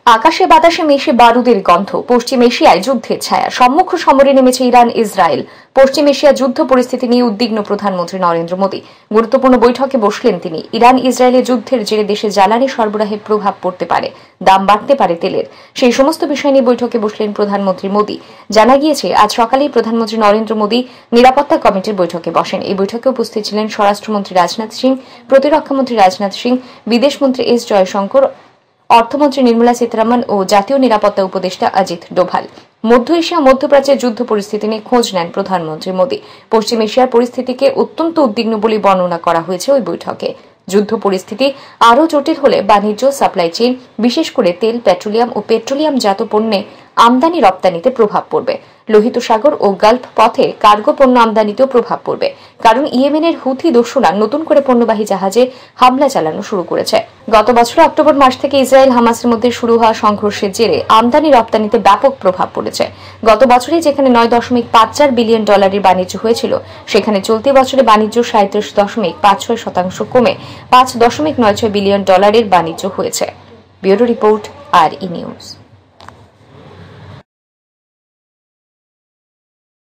আকাশে বাতাসে মিশে বারুদের গন্ধ। পশ্চিম এশিয়ায় যুদ্ধের ছায়া। সম্মুখ সমরে নেমেছে ইরান ইসরায়েল। পশ্চিম এশিয়া যুদ্ধ পরিস্থিতি নিয়ে উদ্বিগ্ন প্রধানমন্ত্রী নরেন্দ্র মোদী। গুরুত্বপূর্ণ বৈঠকে বসলেন তিনি। ইরান ইসরায়েলের যুদ্ধের জেরে দেশে জ্বালানি সরবরাহে প্রভাব পড়তে পারে, দাম বাড়তে পারে তেলের। সেই সমস্ত বিষয় নিয়ে বৈঠকে বসলেন প্রধানমন্ত্রী মোদী। জানা গিয়েছে, আজ সকালেই প্রধানমন্ত্রী নরেন্দ্র মোদী নিরাপত্তা কমিটির বৈঠকে বসেন। এই বৈঠকে উপস্থিত ছিলেন স্বরাষ্ট্রমন্ত্রী রাজনাথ সিং, প্রতিরক্ষামন্ত্রী রাজনাথ সিং, বিদেশমন্ত্রী এস জয়শঙ্কর, অর্থমন্ত্রী নির্মলা সীতারামন ও জাতীয় নিরাপত্তা উপদেষ্টা অজিত ডোভাল। মধ্য এশিয়া মধ্যপ্রাচ্যের যুদ্ধ পরিস্থিতি নিয়ে খোঁজ নেন প্রধানমন্ত্রী মোদী। পশ্চিম এশিয়ার পরিস্থিতিকে অত্যন্ত উদ্বিগ্ন বলে বর্ণনা করা হয়েছে ওই বৈঠকে। যুদ্ধ পরিস্থিতি আরও জটিল হলে বাণিজ্য, সাপ্লাই চেইন, বিশেষ করে তেল, পেট্রোলিয়াম ও পেট্রোলিয়ামজাত পণ্যে আমদানি রপ্তানিতে প্রভাব পড়বে। লোহিত সাগর ও গালফ পথে কার্গো পণ্য আমদানিতেও প্রভাব পড়বে, কারণ ইয়েমেনের হুথি দস্যুরা নতুন করে পণ্যবাহী জাহাজে হামলা চালানো শুরু করেছে। গত বছর অক্টোবর মাস থেকে ইসরায়েল হামাসের মধ্যে শুরু হওয়া সংঘর্ষের জেরে আমদানি রপ্তানিতে ব্যাপক প্রভাব পড়েছে। গত বছরে যেখানে $9.54 বিলিয়ন বাণিজ্য হয়েছিল, সেখানে চলতি বছরে বাণিজ্য 37.56% কমে $5.96 বিলিয়ন বাণিজ্য হয়েছে। Bureau report, RE news.